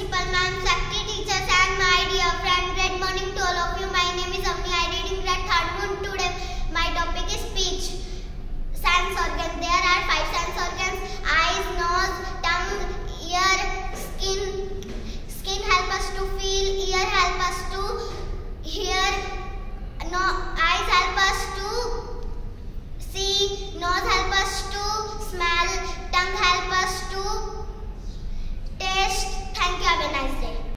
principal ma'am, secretary teachers and my dear friends.